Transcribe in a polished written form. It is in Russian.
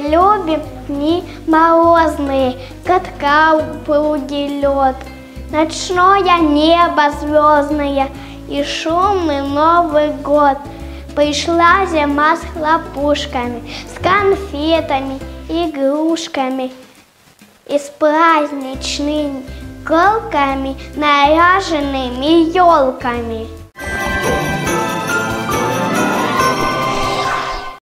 любим дни морозные, катка в пруде лед, ночное небо звездное и шумный Новый год. Пришла зима с хлопушками, с конфетами, игрушками и с праздничными колками, наряженными елками.